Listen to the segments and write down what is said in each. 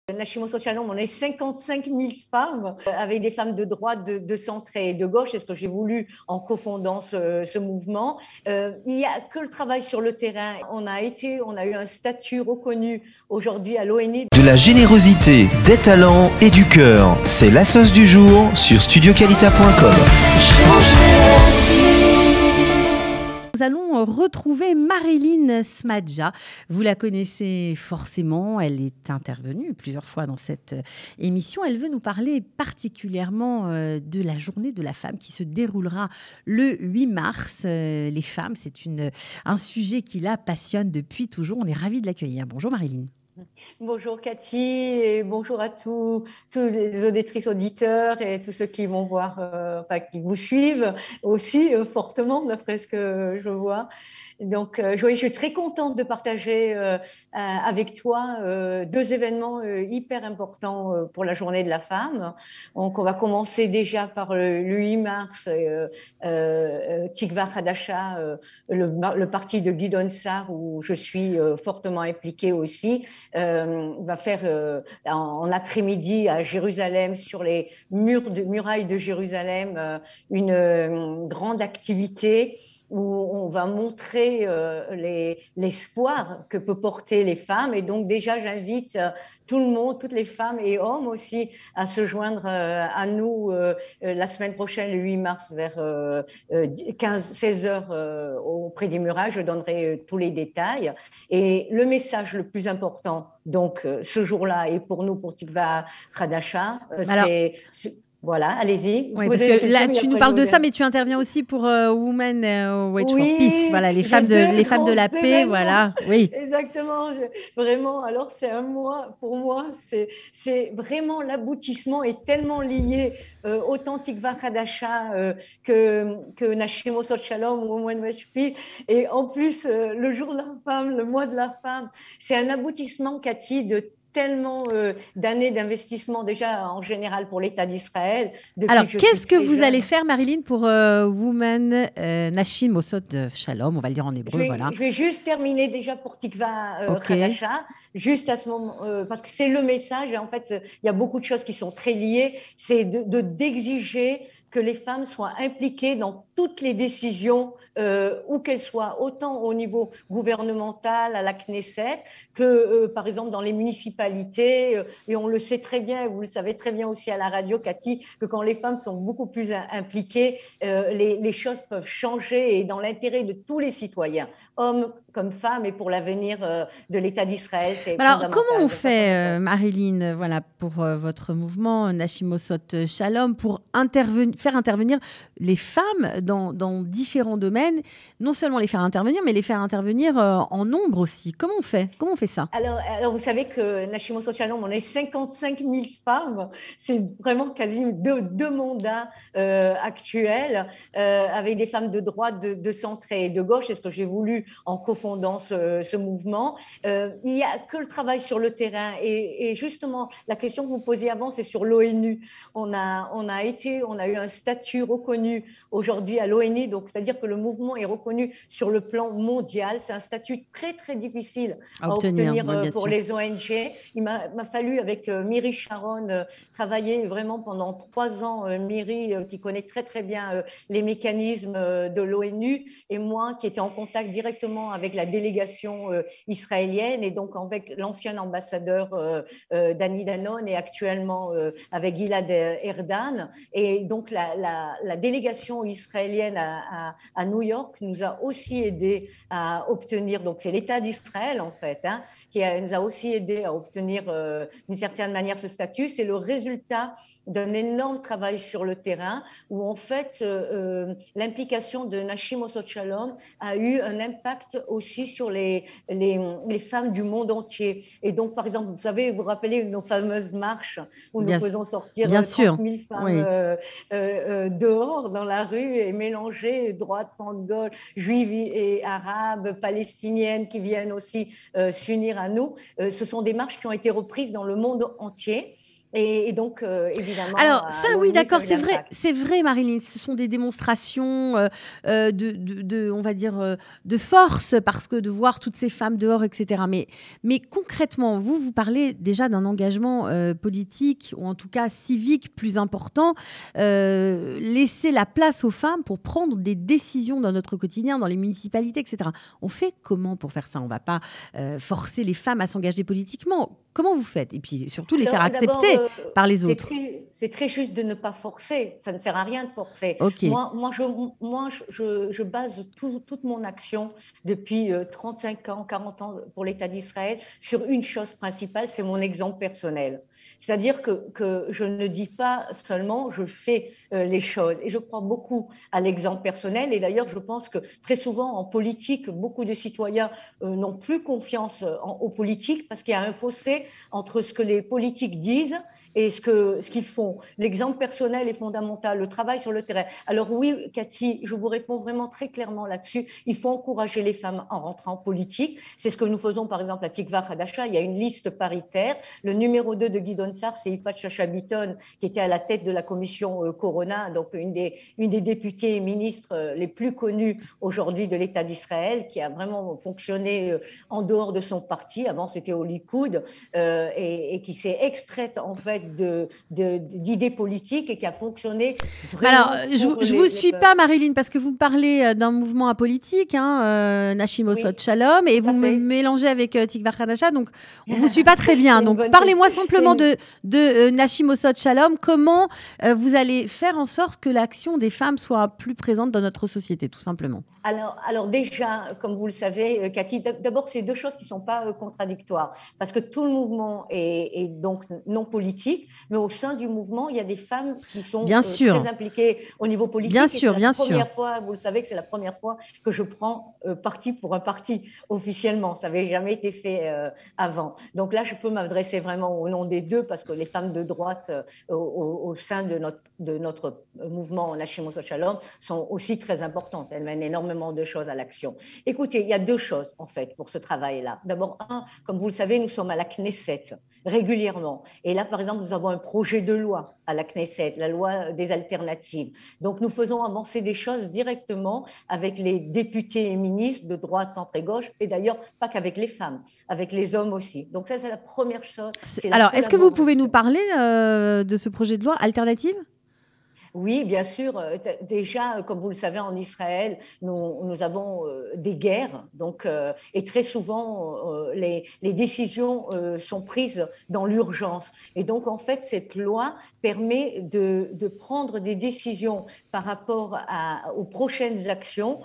Nashimoto Shalom, on est 55 000 femmes, avec des femmes de droite, de centre et de gauche. C'est ce que j'ai voulu en cofondant ce mouvement. Il n'y a que le travail sur le terrain. On a eu un statut reconnu aujourd'hui à l'ONU. De la générosité, des talents et du cœur. C'est la sauce du jour sur studioqualita.com. Nous allons retrouver Marilyn Smadja. Vous la connaissez forcément, elle est intervenue plusieurs fois dans cette émission. Elle veut nous parler particulièrement de la journée de la femme qui se déroulera le 8 mars. Les femmes, c'est un sujet qui la passionne depuis toujours. On est ravis de l'accueillir. Bonjour Marilyn. Bonjour Cathy et bonjour à tous les auditrices, auditeurs et tous ceux qui vont voir, qui vous suivent aussi fortement d'après ce que je vois. Donc, je suis très contente de partager avec toi deux événements hyper importants pour la journée de la femme. Donc, on va commencer déjà par le 8 mars, Tikva Hadasha, le parti de Guidon Sarr, où je suis fortement impliquée aussi, va faire en après-midi à Jérusalem, sur les murailles de Jérusalem, une grande activité où on va montrer l'espoir que peut porter les femmes. Et donc déjà, j'invite tout le monde, toutes les femmes et hommes aussi, à se joindre à nous la semaine prochaine, le 8 mars, vers 16 heures auprès des murailles. Je donnerai tous les détails. Et le message le plus important, donc, ce jour-là, et pour nous, pour Tikva Hadasha, voilà, allez-y. Oui, parce que là, tu nous parles de ça, mais tu interviens aussi pour Women Wage for Peace. Voilà, les femmes de la paix, voilà. Oui. Exactement. Vraiment, alors c'est un mois, pour moi, c'est vraiment l'aboutissement est tellement lié autant Tikva Hadasha que Nashimoto Shalom, Women Wage for Peace. Et en plus, le jour de la femme, le mois de la femme, c'est un aboutissement, Cathy, de tellement d'années d'investissement déjà en général pour l'État d'Israël. Alors, qu'est-ce que vous allez faire, Marilyn, pour Women Nashimoto Shalom, on va le dire en hébreu, voilà. Je vais juste terminer déjà pour Tikva Hadasha, juste à ce moment, parce que c'est le message, et en fait, il y a beaucoup de choses qui sont très liées, c'est d'exiger que les femmes soient impliquées dans toutes les décisions, où qu'elles soient, autant au niveau gouvernemental, à la Knesset, que par exemple dans les municipalités. Et on le sait très bien, vous le savez très bien aussi à la radio, Cathy, que quand les femmes sont beaucoup plus impliquées, les choses peuvent changer, et dans l'intérêt de tous les citoyens, hommes comme femmes, et pour l'avenir de l'État d'Israël. Alors, comment on fait, Marilyn, voilà, pour votre mouvement Nashimoto Shalom, pour faire intervenir les femmes dans différents domaines, non seulement les faire intervenir, mais les faire intervenir en nombre aussi. Comment on fait ça? Alors, vous savez que Nashimoto Shalom, on est 55 000 femmes. C'est vraiment quasi deux mandats actuels, avec des femmes de droite, de centre et de gauche. C'est ce que j'ai voulu en cofondant ce mouvement. Il n'y a que le travail sur le terrain. Et justement, la question que vous posiez avant, c'est sur l'ONU. On a eu un statut reconnu aujourd'hui à l'ONU, donc c'est-à-dire que le mouvement est reconnu sur le plan mondial. C'est un statut très très difficile à obtenir pour les ONG. Il m'a fallu avec Miri Sharon travailler vraiment pendant 3 ans. Miri qui connaît très très bien les mécanismes de l'ONU, et moi qui étais en contact directement avec la délégation israélienne, et donc avec l'ancien ambassadeur Dani Danon, et actuellement avec Gilad Erdan. Et donc la délégation israélienne à New York nous a aussi aidé à obtenir, donc c'est l'État d'Israël en fait, qui nous a aussi aidé à obtenir d'une certaine manière ce statut. C'est le résultat d'un énorme travail sur le terrain, où en fait l'implication de Nashimoto Shalom a eu un impact aussi sur les femmes du monde entier. Et donc par exemple, vous savez, vous vous rappelez nos fameuses marches où nous faisons sortir 30 000 femmes dehors dans la rue, et mélanger droite, centre, gauche, juives et arabes, palestiniennes qui viennent aussi s'unir à nous. Ce sont des marches qui ont été reprises dans le monde entier. Et donc, évidemment, Alors à ça, oui, l'ONU, ça a d'accord, eu l'impact. c'est vrai, Marilyn. Ce sont des démonstrations on va dire, de force, parce que de voir toutes ces femmes dehors, etc. Mais concrètement, vous parlez déjà d'un engagement politique, ou en tout cas civique, plus important. Laisser la place aux femmes pour prendre des décisions dans notre quotidien, dans les municipalités, etc. On fait comment pour faire ça? On ne va pas forcer les femmes à s'engager politiquement. Comment vous faites? Et puis surtout les faire Alors, d'abord, accepter par les autres. c'est très juste de ne pas forcer. Ça ne sert à rien de forcer. Ok. Je base toute mon action depuis 35 ans, 40 ans pour l'État d'Israël sur une chose principale, c'est mon exemple personnel. C'est-à-dire que je ne dis pas seulement, je fais les choses. Et je crois beaucoup à l'exemple personnel. Et d'ailleurs, je pense que très souvent en politique, beaucoup de citoyens n'ont plus confiance aux politiques parce qu'il y a un fossé entre ce que les politiques disent et ce qu'ils font. L'exemple personnel est fondamental, le travail sur le terrain. Alors oui, Cathy, je vous réponds vraiment très clairement là-dessus. Il faut encourager les femmes en rentrant en politique. C'est ce que nous faisons par exemple à Tikva Hadasha. Il y a une liste paritaire. Le numéro 2 de Guidon Sar, c'est Yifat Chacha-Bitton, qui était à la tête de la commission Corona, donc une des députées et ministres les plus connues aujourd'hui de l'État d'Israël, qui a vraiment fonctionné en dehors de son parti. Avant, c'était au Likoud, et qui s'est extraite en fait d'idées politiques et qui a fonctionné vraiment. Alors, je vous suis pas, Marilyn, parce que vous me parlez d'un mouvement apolitique, Nashim Oui, Osot Shalom, et tout vous à me fait. mélangez avec Tikva Hadasha, donc on vous suit pas très bien. C'est une Donc, bonne parlez-moi c'est simplement une- de Nashim Osot Shalom. Comment vous allez faire en sorte que l'action des femmes soit plus présente dans notre société, tout simplement? Alors déjà, comme vous le savez, Cathy, d'abord, c'est deux choses qui ne sont pas contradictoires, parce que tout le mouvement est donc non politique, mais au sein du mouvement, il y a des femmes qui sont Bien sûr, très impliquées au niveau bien politique, et c'est sûr, la bien sûr. première fois, vous le savez, que c'est la première fois que je prends parti pour un parti officiellement. Ça n'avait jamais été fait avant. Donc là, je peux m'adresser vraiment au nom des deux, parce que les femmes de droite au sein de notre mouvement Nashim Osot Shalom sont aussi très importantes. Elles mènent énormément de choses à l'action. Écoutez, il y a deux choses en fait pour ce travail-là. D'abord, comme vous le savez, nous sommes à la Knesset régulièrement. Et là, par exemple, nous avons un projet de loi à la Knesset, la loi des alternatives. Donc, nous faisons avancer des choses directement avec les députés et ministres de droite, centre et gauche, et d'ailleurs, pas qu'avec les femmes, avec les hommes aussi. Donc, ça, c'est la première chose. Alors, est-ce que vous pouvez nous parler de ce projet de loi alternative? Oui, bien sûr. Déjà, comme vous le savez, en Israël, nous avons des guerres, donc, et très souvent, les décisions sont prises dans l'urgence. Et donc, en fait, cette loi permet de prendre des décisions par rapport aux prochaines actions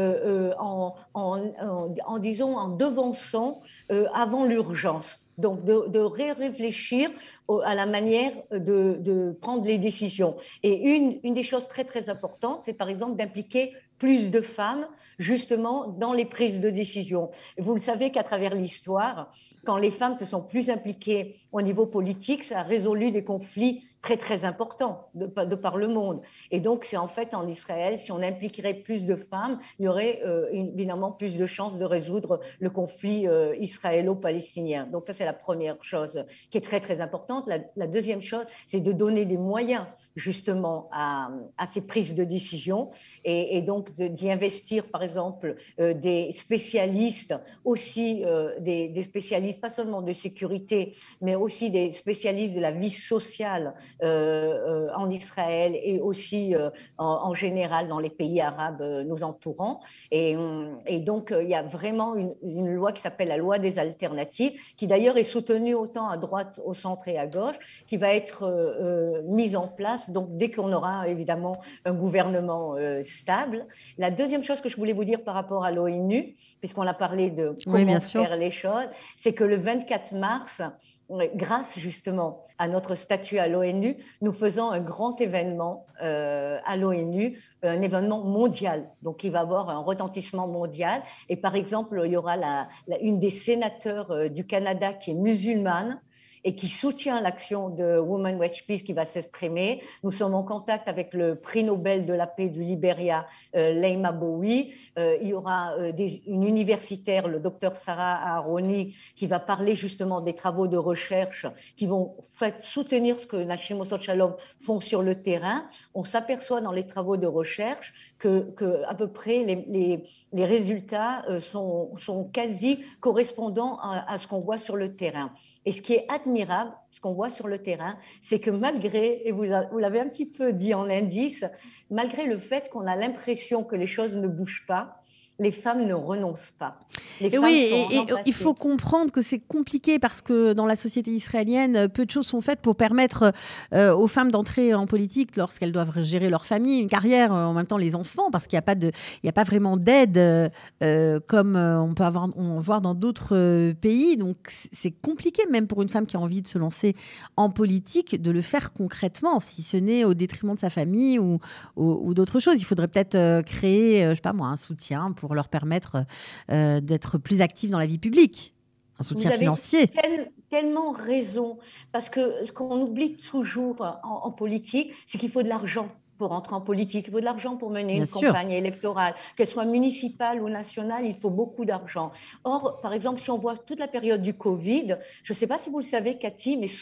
disons, en devançant avant l'urgence. Donc, de réfléchir à la manière de prendre les décisions. Et une des choses très, très importantes, c'est par exemple d'impliquer plus de femmes justement dans les prises de décision. Vous le savez qu'à travers l'histoire, quand les femmes se sont plus impliquées au niveau politique, ça a résolu des conflits très, très importants de par le monde. Et donc, c'est en fait en Israël, si on impliquerait plus de femmes, il y aurait évidemment plus de chances de résoudre le conflit israélo-palestinien. Donc, ça, c'est la première chose qui est très, très importante. La deuxième chose, c'est de donner des moyens justement à ces prises de décision et donc d'y investir, par exemple, des spécialistes, aussi des spécialistes, pas seulement de sécurité, mais aussi des spécialistes de la vie sociale en Israël et aussi en général dans les pays arabes nous entourant. Et donc, il y a vraiment une loi qui s'appelle la loi des alternatives, qui d'ailleurs est soutenue autant à droite, au centre et à gauche, qui va être mise en place donc dès qu'on aura évidemment un gouvernement stable. La deuxième chose que je voulais vous dire par rapport à l'ONU, puisqu'on a parlé de comment faire les choses, c'est que le 24 mars, grâce justement à notre statut à l'ONU, nous faisons un grand événement à l'ONU, un événement mondial, donc il va avoir un retentissement mondial. Et par exemple, il y aura une des sénateurs du Canada qui est musulmane et qui soutient l'action de Women Watch Peace qui va s'exprimer. Nous sommes en contact avec le prix Nobel de la paix du Libéria, Leima Bowie. Il y aura une universitaire, le docteur Sarah Aharoni, qui va parler justement des travaux de recherche qui vont soutenir ce que Nashim Mosot Shalom font sur le terrain. On s'aperçoit dans les travaux de recherche que à peu près les résultats sont quasi correspondants à ce qu'on voit sur le terrain. Et ce qui est admirable, ce qu'on voit sur le terrain, c'est que malgré, et vous l'avez un petit peu dit en indice, malgré le fait qu'on a l'impression que les choses ne bougent pas, les femmes ne renoncent pas. Et il faut comprendre que c'est compliqué parce que dans la société israélienne, peu de choses sont faites pour permettre aux femmes d'entrer en politique lorsqu'elles doivent gérer leur famille, une carrière, en même temps les enfants, parce qu'il n'y a pas vraiment d'aide comme on peut en voir dans d'autres pays. Donc c'est compliqué même pour une femme qui a envie de se lancer en politique de le faire concrètement, si ce n'est au détriment de sa famille ou d'autres choses. Il faudrait peut-être créer, je sais pas moi, un soutien pour leur permettre d'être plus actifs dans la vie publique, un soutien financier. Vous avez tellement raison, parce que ce qu'on oublie toujours en politique, c'est qu'il faut de l'argent pour entrer en politique, il faut de l'argent pour mener une campagne électorale, qu'elle soit municipale ou nationale, il faut beaucoup d'argent. Or, par exemple, si on voit toute la période du Covid, je ne sais pas si vous le savez, Cathy, mais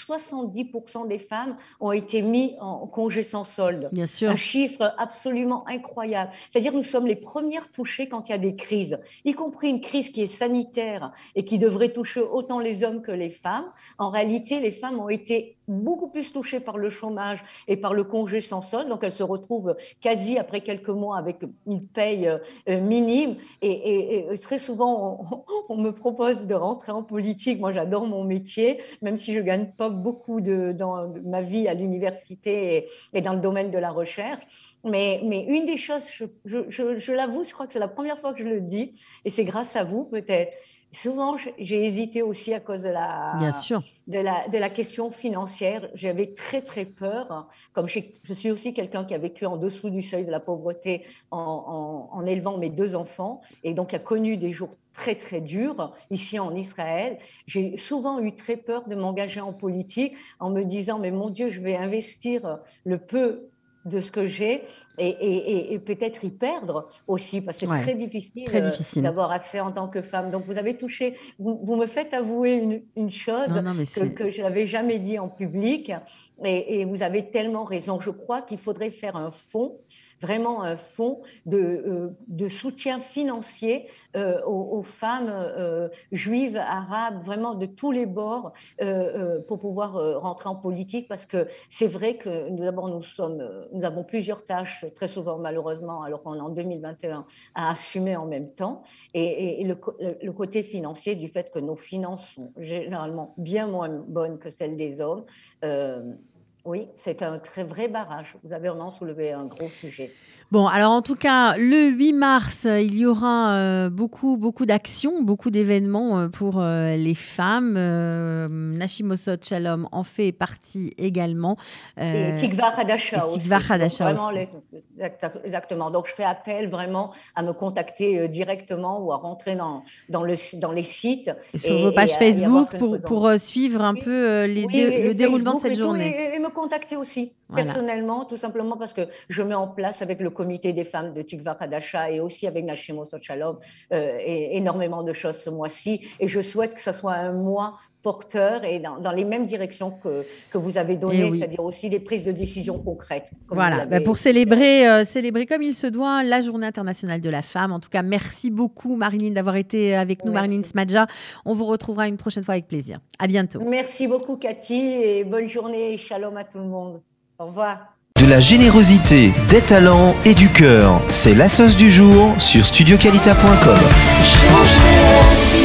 70% des femmes ont été mises en congé sans solde. Bien sûr. Un chiffre absolument incroyable. C'est-à-dire nous sommes les premières touchées quand il y a des crises, y compris une crise qui est sanitaire et qui devrait toucher autant les hommes que les femmes. En réalité, les femmes ont été beaucoup plus touchées par le chômage et par le congé sans solde, donc elles se retrouvent quasi après quelques mois avec une paye minime et très souvent on me propose de rentrer en politique. Moi j'adore mon métier, même si je gagne pas beaucoup dans ma vie à l'université et dans le domaine de la recherche, mais une des choses, je l'avoue, je crois que c'est la première fois que je le dis et c'est grâce à vous peut-être. Souvent, j'ai hésité aussi à cause de la question financière. J'avais très, très peur. Comme je suis aussi quelqu'un qui a vécu en dessous du seuil de la pauvreté en élevant mes 2 enfants et donc a connu des jours très, très durs ici en Israël. J'ai souvent eu très peur de m'engager en politique en me disant « mais mon Dieu, je vais investir le peu de ce que j'ai et peut-être y perdre aussi, parce que c'est très difficile d'avoir accès en tant que femme. » Donc, vous avez touché, vous me faites avouer une chose que je n'avais jamais dit en public et vous avez tellement raison. Je crois qu'il faudrait faire un fonds, vraiment un fonds de soutien financier aux femmes juives, arabes, vraiment de tous les bords pour pouvoir rentrer en politique, parce que c'est vrai que nous avons plusieurs tâches, très souvent malheureusement, alors qu'on est en 2021, à assumer en même temps. Et le côté financier du fait que nos finances sont généralement bien moins bonnes que celles des hommes, oui, c'est un très vrai barrage. Vous avez vraiment soulevé un gros sujet. Bon, alors en tout cas, le 8 mars, il y aura beaucoup d'actions, beaucoup d'événements pour les femmes. Nashim Mosot Shalom en fait partie également. Et Tikva Hadasha aussi. Tikva Hadasha aussi. Exactement. Donc, je fais appel vraiment à me contacter directement ou à rentrer dans les sites. Et sur vos pages Facebook pour suivre un peu le déroulement de cette journée. Et me contacter aussi, personnellement, tout simplement parce que je mets en place avec le comité des femmes de Tikva Hadasha et aussi avec Nashim Mosot Shalom énormément de choses ce mois-ci. Et je souhaite que ce soit un mois porteur et dans les mêmes directions que vous avez données, c'est-à-dire aussi des prises de décision concrètes. Voilà, pour célébrer comme il se doit la Journée internationale de la femme. En tout cas, merci beaucoup Marilyn d'avoir été avec nous, Marilyn Smadja. On vous retrouvera une prochaine fois avec plaisir. À bientôt. Merci beaucoup Cathy et bonne journée et shalom à tout le monde. Au revoir. De la générosité, des talents et du cœur, c'est la sauce du jour sur studioqualita.com.